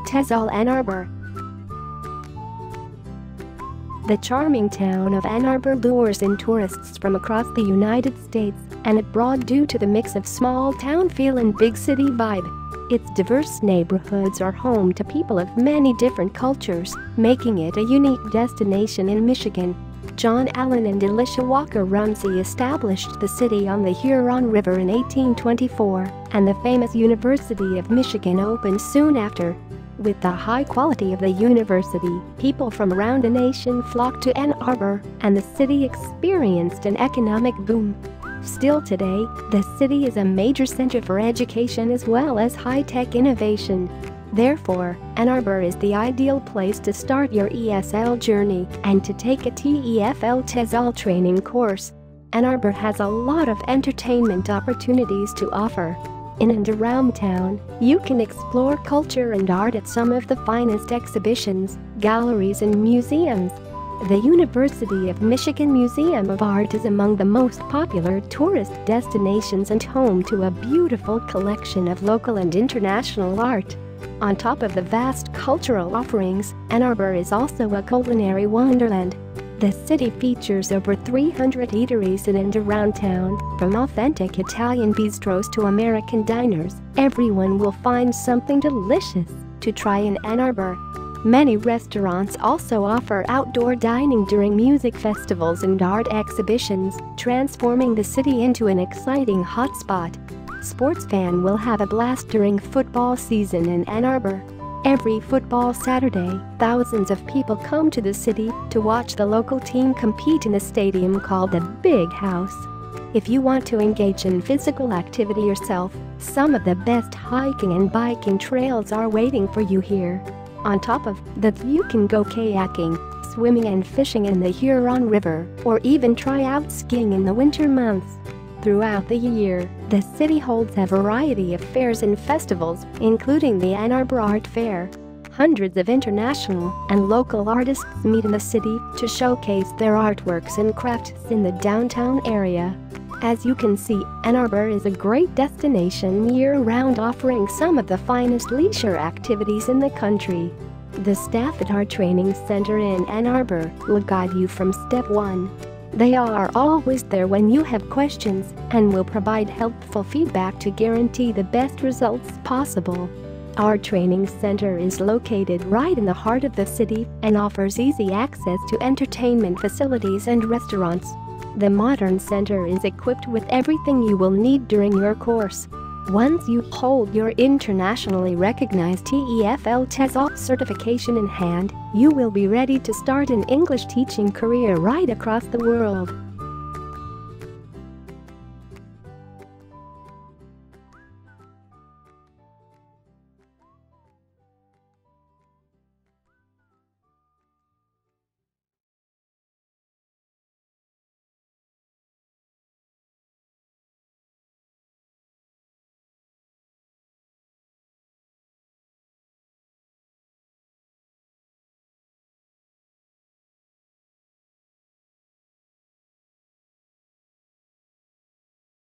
TESOL, Ann Arbor. The charming town of Ann Arbor lures in tourists from across the United States and abroad due to the mix of small town feel and big city vibe. Its diverse neighborhoods are home to people of many different cultures, making it a unique destination in Michigan. John Allen and Elisha Rumsey established the city on the Huron River in 1824, and the famous University of Michigan opened soon after. With the high quality of the university, people from around the nation flocked to Ann Arbor, and the city experienced an economic boom. Still today, the city is a major center for education as well as high-tech innovation. Therefore, Ann Arbor is the ideal place to start your ESL journey and to take a TEFL TESOL training course. Ann Arbor has a lot of entertainment opportunities to offer. In and around town, you can explore culture and art at some of the finest exhibitions, galleries and museums. The University of Michigan Museum of Art is among the most popular tourist destinations and home to a beautiful collection of local and international art. On top of the vast cultural offerings, Ann Arbor is also a culinary wonderland. The city features over 300 eateries in and around town, from authentic Italian bistros to American diners. Everyone will find something delicious to try in Ann Arbor. Many restaurants also offer outdoor dining during music festivals and art exhibitions, transforming the city into an exciting hotspot. Sports fans will have a blast during football season in Ann Arbor. Every football Saturday, thousands of people come to the city to watch the local team compete in a stadium called the Big House. If you want to engage in physical activity yourself, some of the best hiking and biking trails are waiting for you here. On top of that, you can go kayaking, swimming and fishing in the Huron River, or even try out skiing in the winter months. Throughout the year, the city holds a variety of fairs and festivals, including the Ann Arbor Art Fair. Hundreds of international and local artists meet in the city to showcase their artworks and crafts in the downtown area. As you can see, Ann Arbor is a great destination year-round, offering some of the finest leisure activities in the country. The staff at our training center in Ann Arbor will guide you from step 1. They are always there when you have questions and will provide helpful feedback to guarantee the best results possible. Our training center is located right in the heart of the city and offers easy access to entertainment facilities and restaurants. The modern center is equipped with everything you will need during your course. Once you hold your internationally recognized TEFL TESOL certification in hand, you will be ready to start an English teaching career right across the world.